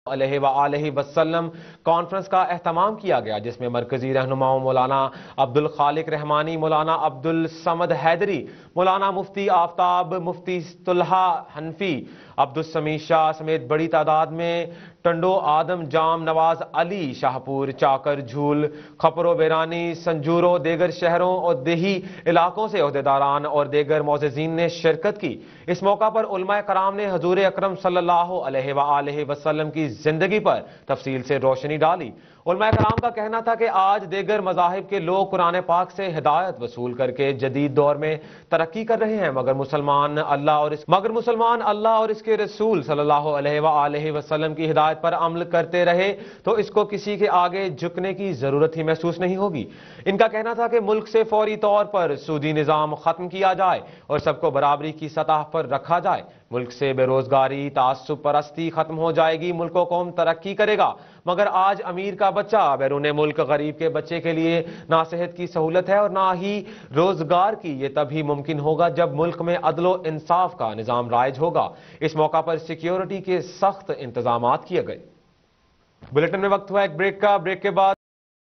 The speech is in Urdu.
علیہ وآلہ وسلم کانفرنس کا اہتمام کیا گیا، جس میں مرکزی رہنماؤں مولانا عبدالخالق رحمانی، مولانا عبدالصمد حیدری، مولانا مفتی آفتاب، مفتی طلحہ حنفی، عبدالسمیع شاہ سمیت بڑی تعداد میں ٹنڈو، آدم جام، نواز علی، شاہپور، چاکر، جھول، کھپرو، بیرانی، سنجورو، دیگر شہروں اور دیہی علاقوں سے عہدیداران اور دیگر معززین نے شرکت کی۔ اس موقع پر علماء کرام نے حضور اکرم صلی اللہ علیہ وآلہ وسلم کی زندگی پر تفصیل سے روشنی ڈالی۔ علماء کرام کا کہنا تھا کہ آج دیگر مذاہب کے لوگ قرآن پاک سے ہدایت وصول کر کے جدید دور میں ترقی کر رہے ہیں، مگر مسلمان اللہ اور اس کے رسول صلی اللہ علیہ وآلہ وسلم کی ہدایت پر عمل کرتے رہے تو اس کو کسی کے آگے جھکنے کی ضرورت ہی محسوس نہیں ہوگی۔ ان کا کہنا تھا کہ ملک سے فوری طور پر سودی نظام ختم کیا جائے اور سب کو برابری کی سطح پر رکھا جائے۔ ملک سے بے روزگاری، تعصب پرستی ختم ہو جائے گی، ملک و قوم ترقی کرے گا۔ مگر آج امیر کا بچہ بیرون ملک غریب کے بچے کے لیے نہ صحت کی سہولت ہے اور نہ ہی روزگار کی۔ یہ تبھی ممکن ہوگا جب ملک میں عدل و انصاف کا نظام رائج ہوگا۔ اس موقع پر سیکیورٹی کے سخت انتظامات کیے گئے۔ بلیٹن میں وقت ہوا ایک بریک کا، بریک کے بعد